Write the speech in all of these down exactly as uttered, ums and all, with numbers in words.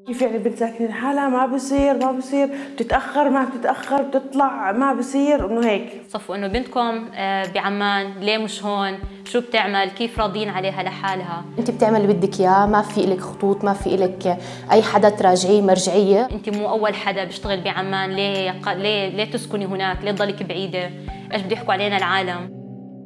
كيف يعني بنت ساكنة لحالها؟ ما بصير ما بصير، بتتأخر ما بتتأخر، بتطلع ما بصير، إنه هيك. صفوا إنه بنتكم بعمان، ليه مش هون؟ شو بتعمل؟ كيف راضين عليها لحالها؟ أنت بتعمل اللي بدك إياه، ما في إلك خطوط، ما في إلك أي حدا تراجعيه مرجعية. أنت مو أول حدا بيشتغل بعمان، ليه ليه ليه تسكني هناك؟ ليه تضلك بعيدة؟ إيش بده يحكوا علينا العالم؟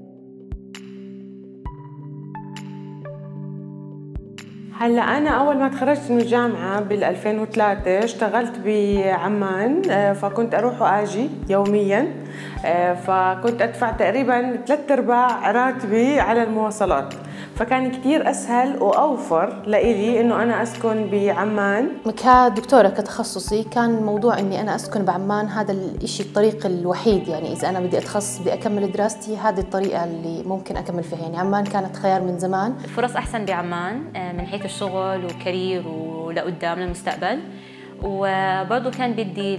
هلا انا اول ما تخرجت من الجامعه بال ألفين وثلاثة اشتغلت بعمان، فكنت اروح واجي يوميا، فكنت ادفع تقريبا ثلاث ارباع راتبي على المواصلات، فكان كثير اسهل واوفر لإلي انه انا اسكن بعمان. كدكتوره كتخصصي كان موضوع اني انا اسكن بعمان هذا الشيء الطريق الوحيد، يعني اذا انا بدي اتخصص بدي اكمل دراستي هذه الطريقه اللي ممكن اكمل فيها، يعني عمان كانت خيار من زمان. الفرص احسن بعمان من حيث الشغل وكارير ولقدام للمستقبل، وبرضه كان بدي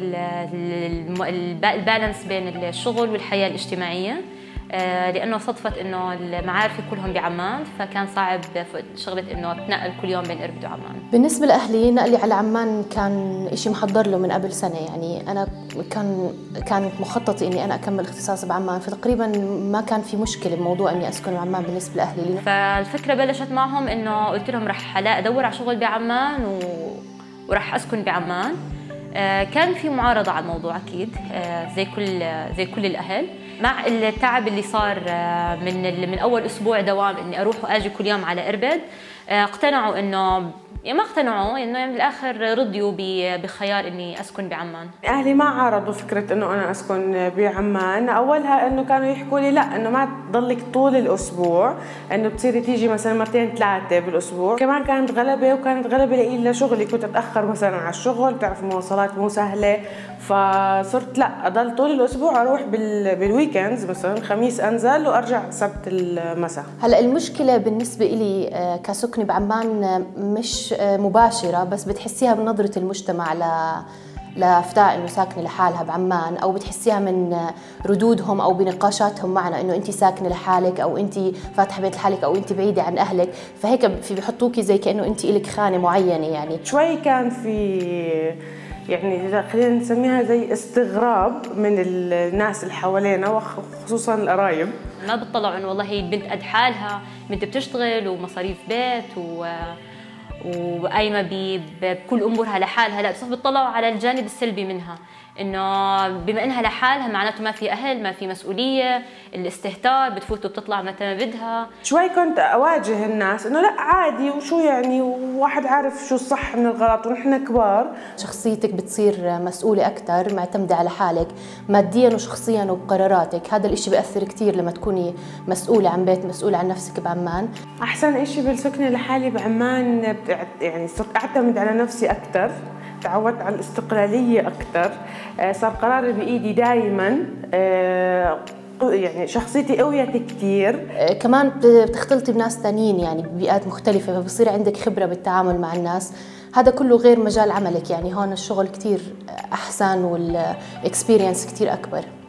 البالانس بين الشغل والحياه الاجتماعيه، لانه صدفت انه المعارفي كلهم بعمان، فكان صعب شغله انه اتنقل كل يوم بين اربد وعمان. بالنسبه لاهلي نقلي على عمان كان شيء محضر له من قبل سنه، يعني انا كان كانت مخططي اني انا اكمل اختصاص بعمان، فتقريبا ما كان في مشكله بموضوع اني اسكن بعمان بالنسبه لاهلي. فالفكره بلشت معهم انه قلت لهم رح ادور على شغل بعمان و... وراح اسكن بعمان. كان في معارضة على الموضوع أكيد، زي كل زي كل الأهل، مع التعب اللي صار من من أول أسبوع دوام إني أروح وأجي كل يوم على إربد. اقتنعوا إنه يعني ما اقتنعوا انه يعني بالاخر رضيوا بخيار اني اسكن بعمان. اهلي ما عارضوا فكره انه انا اسكن بعمان، اولها انه كانوا يحكوا لي لا انه ما تضلك طول الاسبوع، انه بتصيري تيجي مثلا مرتين ثلاثه بالاسبوع. كمان كانت غلبه، وكانت غلبه لي لشغلي، كنت اتاخر مثلا على الشغل، بتعرف المواصلات مو سهله، فصرت لا اضل طول الاسبوع اروح بال... بالويكندز مثلا خميس انزل وارجع سبت المساء. هلا المشكله بالنسبه لي كسكني بعمان مش مباشرة، بس بتحسيها بنظرة المجتمع ل لفتاة انه ساكنه لحالها بعمان، او بتحسيها من ردودهم او بنقاشاتهم معنا انه انت ساكنه لحالك، او انت فاتحه بيت لحالك، او انت بعيده عن اهلك، فهيك في بحطوكي زي كانه انت الك خانه معينه. يعني شوي كان في يعني خلينا نسميها زي استغراب من الناس اللي حوالينا وخصوصا القرايب. ما بتطلعوا انه والله هي البنت قد حالها، بنت بتشتغل ومصاريف بيت و وقايمه بكل امورها لحالها، لا بس بتطلعوا على الجانب السلبي منها، انه بما انها لحالها معناته ما في اهل، ما في مسؤوليه، الاستهتار، بتفوت وبتطلع متى ما بدها. شوي كنت اواجه الناس انه لا عادي، وشو يعني، وواحد عارف شو الصح من الغلط، ونحن كبار. شخصيتك بتصير مسؤوله اكثر، معتمده على حالك ماديا وشخصيا وبقراراتك، هذا الاشي بياثر كثير لما تكوني مسؤوله عن بيت، مسؤوله عن نفسك بعمان. احسن اشي بالسكنه لحالي بعمان يعني صرت اعتمد على نفسي اكثر، تعودت على الاستقلالية أكثر، صار قراري بإيدي دائما، يعني شخصيتي قويت كثير. كمان بتختلطي بناس ثانيين يعني ببيئات مختلفة، فبصير عندك خبرة بالتعامل مع الناس، هذا كله غير مجال عملك، يعني هون الشغل كثير أحسن والإكسبيرينس كثير أكبر.